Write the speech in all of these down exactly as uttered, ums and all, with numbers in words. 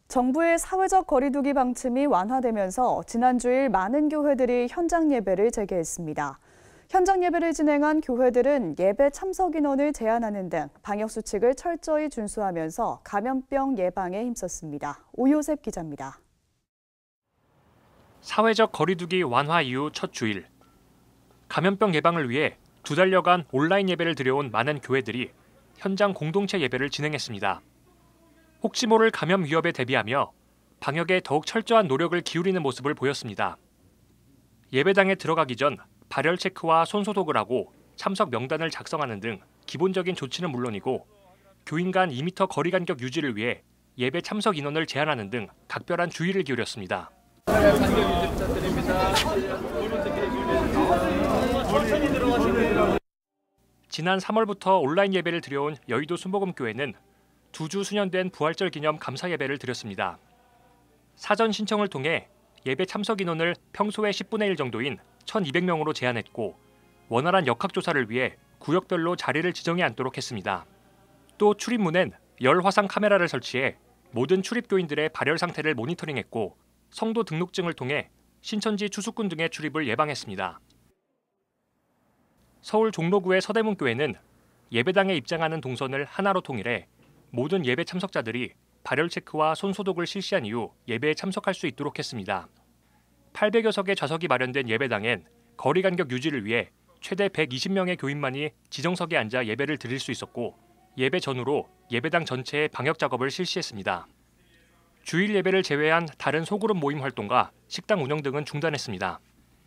정부의 사회적 거리두기 방침이 완화되면서 지난 주일 많은 교회들이 현장 예배를 재개했습니다. 현장 예배를 진행한 교회들은 예배 참석 인원을 제한하는 등 방역 수칙을 철저히 준수하면서 감염병 예방에 힘썼습니다. 오요셉 기자입니다. 사회적 거리두기 완화 이후 첫 주일. 감염병 예방을 위해 두 달여간 온라인 예배를 드려온 많은 교회들이 현장 공동체 예배를 진행했습니다. 혹시 모를 감염 위협에 대비하며 방역에 더욱 철저한 노력을 기울이는 모습을 보였습니다. 예배당에 들어가기 전 발열 체크와 손 소독을 하고 참석 명단을 작성하는 등 기본적인 조치는 물론이고 교인 간 이 미터 거리 간격 유지를 위해 예배 참석 인원을 제한하는 등 각별한 주의를 기울였습니다. 지난 삼월부터 온라인 예배를 드려온 여의도 순복음교회는 두 주 수년된 부활절 기념 감사 예배를 드렸습니다. 사전 신청을 통해 예배 참석 인원을 평소의 십분의 일 정도인 천이백 명으로 제한했고 원활한 역학조사를 위해 구역별로 자리를 지정해 앉도록 했습니다. 또 출입문엔 열 화상 카메라를 설치해 모든 출입교인들의 발열 상태를 모니터링했고 성도 등록증을 통해 신천지 추수꾼 등의 출입을 예방했습니다. 서울 종로구의 서대문교회는 예배당에 입장하는 동선을 하나로 통일해 모든 예배 참석자들이 발열 체크와 손 소독을 실시한 이후 예배에 참석할 수 있도록 했습니다. 팔백여 석의 좌석이 마련된 예배당엔 거리 간격 유지를 위해 최대 백이십 명의 교인만이 지정석에 앉아 예배를 드릴 수 있었고 예배 전후로 예배당 전체의 방역 작업을 실시했습니다. 주일 예배를 제외한 다른 소그룹 모임 활동과 식당 운영 등은 중단했습니다.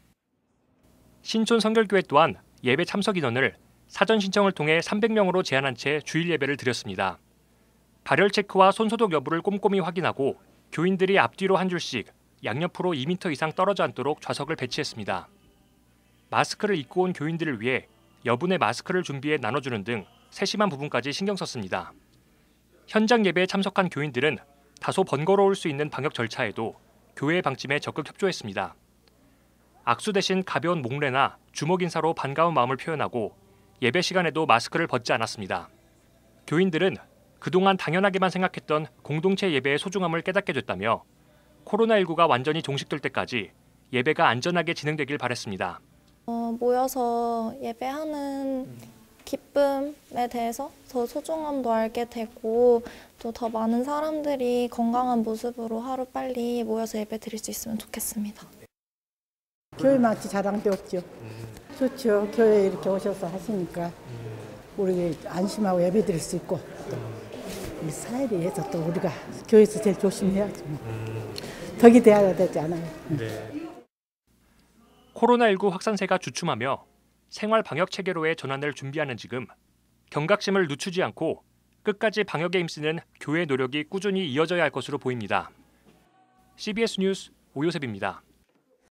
신촌 성결교회 또한 예배 참석 인원을 사전 신청을 통해 삼백 명으로 제한한 채 주일 예배를 드렸습니다. 발열 체크와 손 소독 여부를 꼼꼼히 확인하고 교인들이 앞뒤로 한 줄씩 양옆으로 이 미터 이상 떨어져 앉도록 좌석을 배치했습니다. 마스크를 입고 온 교인들을 위해 여분의 마스크를 준비해 나눠주는 등 세심한 부분까지 신경 썼습니다. 현장 예배에 참석한 교인들은 다소 번거로울 수 있는 방역 절차에도 교회의 방침에 적극 협조했습니다. 악수 대신 가벼운 목례나 주먹 인사로 반가운 마음을 표현하고 예배 시간에도 마스크를 벗지 않았습니다. 교인들은 그동안 당연하게만 생각했던 공동체 예배의 소중함을 깨닫게 됐다며 코로나십구가 완전히 종식될 때까지 예배가 안전하게 진행되길 바랬습니다. 어, 모여서 예배하는 기쁨에 대해서 더 소중함도 알게 되고 또 더 많은 사람들이 건강한 모습으로 하루빨리 모여서 예배 드릴 수 있으면 좋겠습니다. 교회 마치 자랑도 없죠. 좋죠. 교회에 이렇게 오셔서 하시니까 우리 안심하고 예배 드릴 수 있고 이 사회에서 또 우리가 교회에서 제일 조심해야죠. 덕이 돼야 되지 않아요. 네. 코로나십구 확산세가 주춤하며 생활 방역 체계로의 전환을 준비하는 지금 경각심을 늦추지 않고 끝까지 방역에 힘쓰는 교회의 노력이 꾸준히 이어져야 할 것으로 보입니다. 씨비에스 뉴스 오요셉입니다.